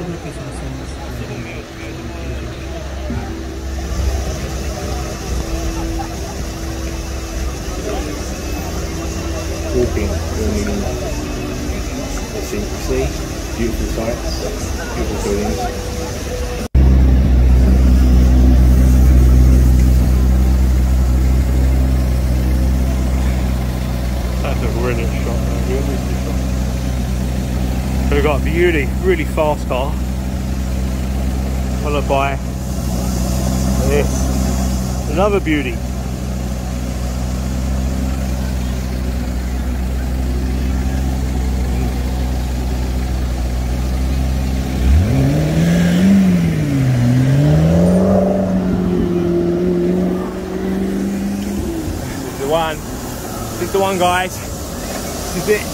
lo que son walking, filming, as you can see, beautiful sights, beautiful buildings. That's a brilliant shot, man. Really good shot. So we've got a beauty, really fast car, followed by this, another beauty. This is the one, guys. This is it.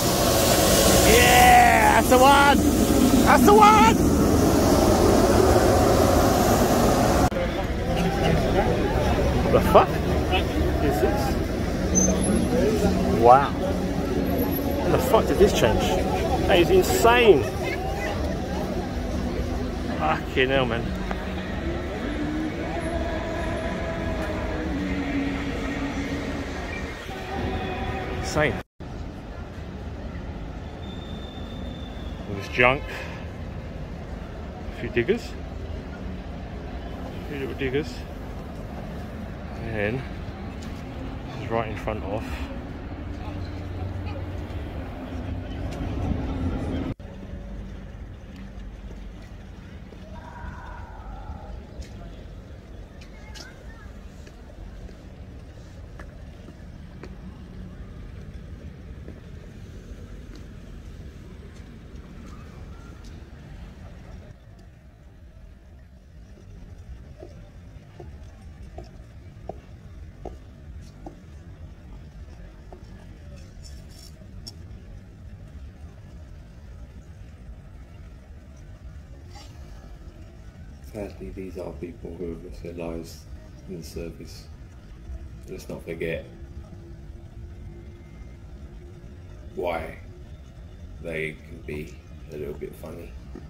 Yeah, that's the one. That's the one. What the fuck is this? Wow. What the fuck did this change? That is insane. Fucking hell, man. Insane. All this junk. A few diggers. A few little diggers. And then this is right in front of Sadly, these are people who have lost their lives in the service. Let's not forget why they can be a little bit funny.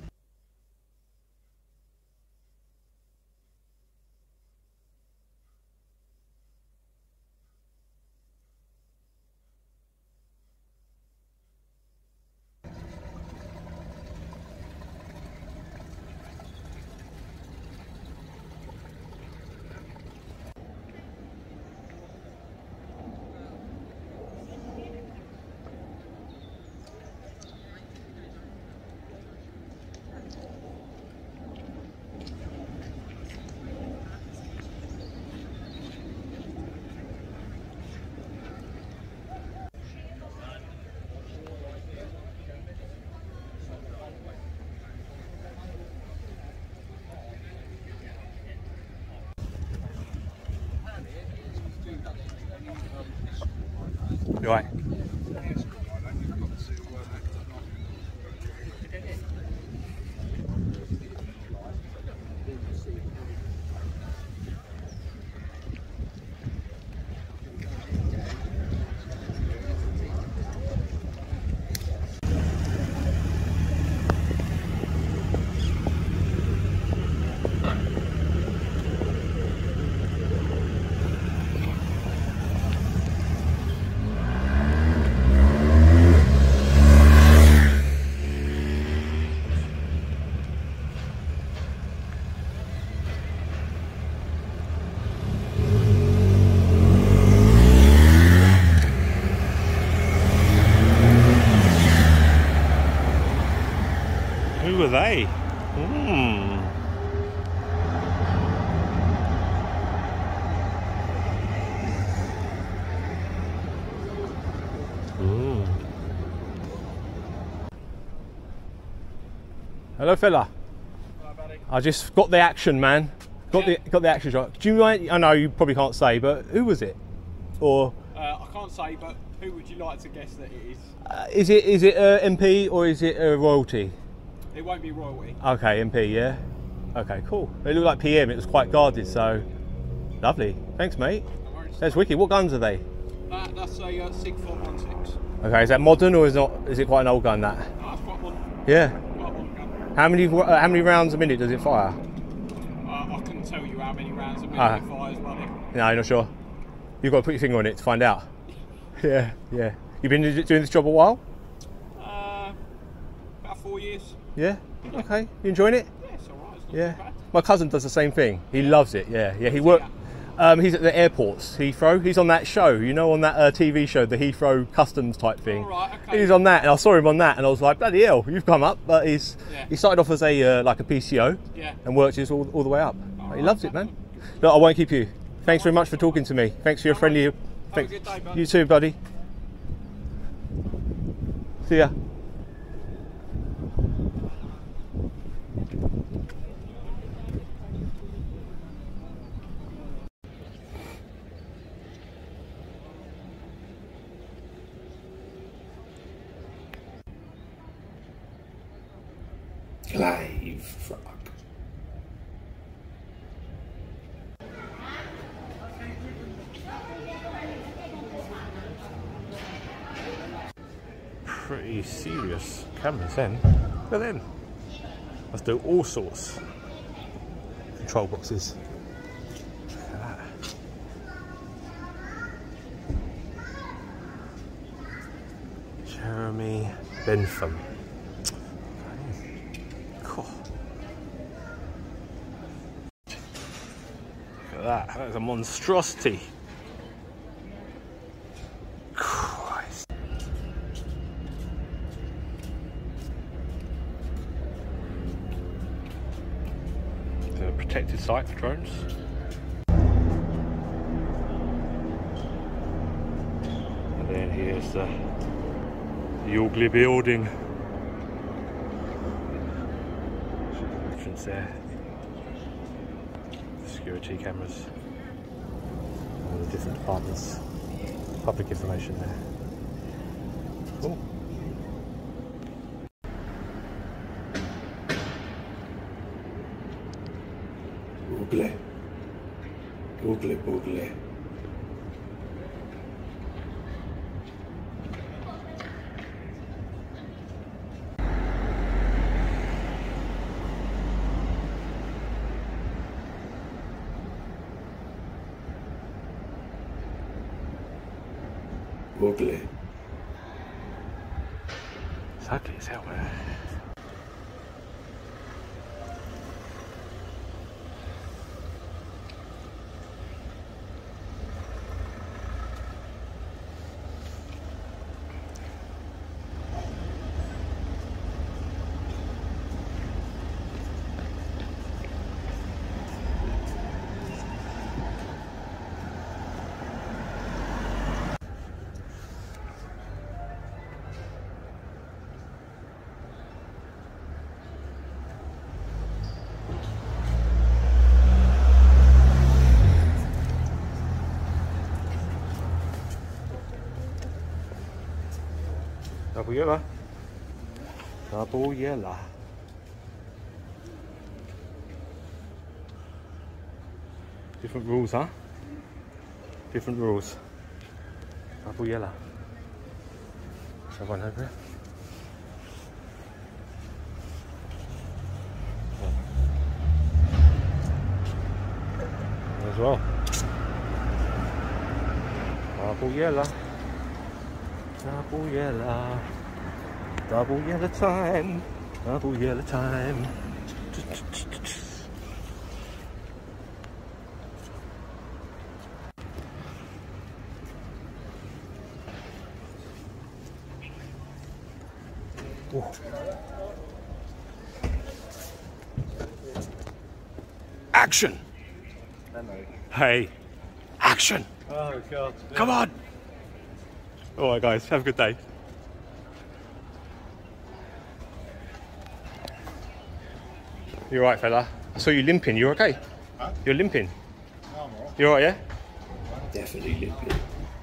right. Who are they? Hello, fella. Hello, buddy. I just got the action, man. Got the action shot. Do you mind? I know you probably can't say, but who was it? Or I can't say, but who would you like to guess that it is? is it MP or is it royalty? It won't be royalty. Okay, MP, yeah. Okay, cool. It looked like PM. It was quite guarded, so lovely. Thanks, mate. No worries. That's wicked. What guns are they? That's a SIG 416. Okay, is that modern or is it quite an old gun? That? No, it's quite one. Yeah. Quite one gun. How many rounds a minute does it fire? I couldn't tell you how many rounds a minute it fires, buddy. No, you're not sure. You've got to put your finger on it to find out. Yeah, yeah. You've been doing this job a while? About 4 years. Yeah. Okay. You enjoying it? Yeah, it's alright. It's not Yeah. too bad. My cousin does the same thing. He loves it. Yeah, yeah. He works. He's at the airports, Heathrow. He's on that show, you know, on that TV show, the Heathrow Customs type thing. Oh, right, okay. He's on that, and I saw him on that, and I was like, bloody hell, you've come up. But he started off as a like a PCO, and worked his all the way up. He loves it, man. Look, I won't keep you. Thanks very much for talking to me. Thanks for your friendly. Have a good day, bud. You too, buddy. See ya. Clive Frog. Pretty serious cameras then. Look at them. Let's do all sorts. Control boxes. Look at that. Jeremy Bentham. Cool. Look at that. That is a monstrosity. Christ. A protected site for drones. And then here's the ugly building. Entrance there. Security cameras. All the different departments. Public information there. Cool. Google. Google. Google. It's ugly as hell, man. Double yellow. Double yellow. Different rules, huh? Different rules. Double yellow. Someone over here. As well. Double yellow. Double yellow. Double yellow time. Double yellow time. Oh. Action! Hey, action! Oh God! Come on! All right, guys, have a good day. You all right, fella? I saw you limping. You okay? Huh? You're limping. No, I'm all right. You all right, yeah? Definitely limping.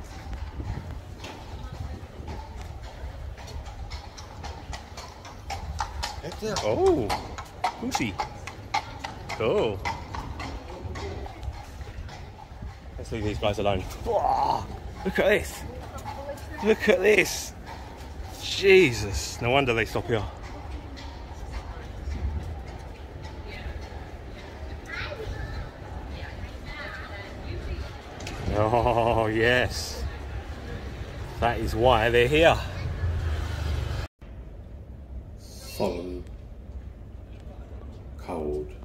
Heck yeah. Oh, pussy. Cool. Let's leave these guys alone. Whoa, look at this. Look at this. Jesus. No wonder they stop here. Oh, yes. That is why they're here. Solemn, cold,